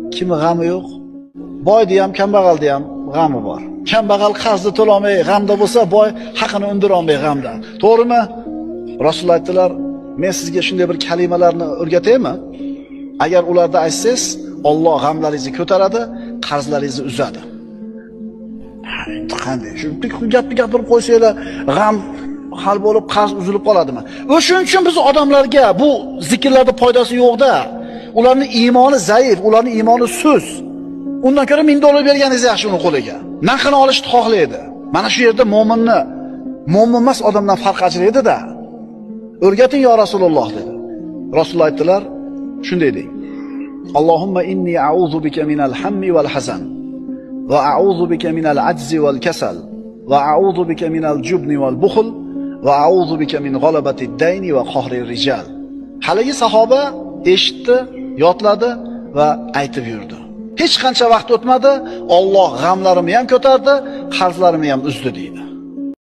kimi g'ami yo'q? Boyda ham, kambag'alda ham g'ami bor. Kambag'al qarzni to'lamay g'amda bo'lsa, boy haqini undira olmay g'amda. To'g'rimi? Rasululloh aytdilar, men sizga shunday bir kalimalarni o'rgataymi? Agar ularda aytsangiz, Alloh g'amlaringizni ko'taradi, qarzlaringizni uzadi. Qanday? Shu gapni gapirib qo'ysanglar, g'am hal bo'lib, qarz uzilib qoladimi? O'shuning uchun biz odamlarga bu zikrlarda foydasi yo'q-da. Ularning iymoni zaif, ularning iymoni sust. Undan ko'ra $1000 berganingiz yaxshi uning qo'liga. Narxini olishni xohlaydi. Mana shu yerda mo'minni mo'min emas odamdan farq ajraydi-da. O'rgating yo Rasululloh dedi. Rasululloh aytdilar, shunday deng. Allohumma inni a'udhu bika minal hammi wal hazan va a'udhu bika minal ajzi wal kasal va a'udhu bika minal jubni wal bukhl va a'udhu bika min g'alabati ad-dayni va qahri rijal. Haligi sahoba eshitdi, yodladi va aytib yurdi. Hech qancha vaqt o'tmadi, Alloh g'amlarimni ham ko'tardi, qarzlarimni ham uzdi deydi.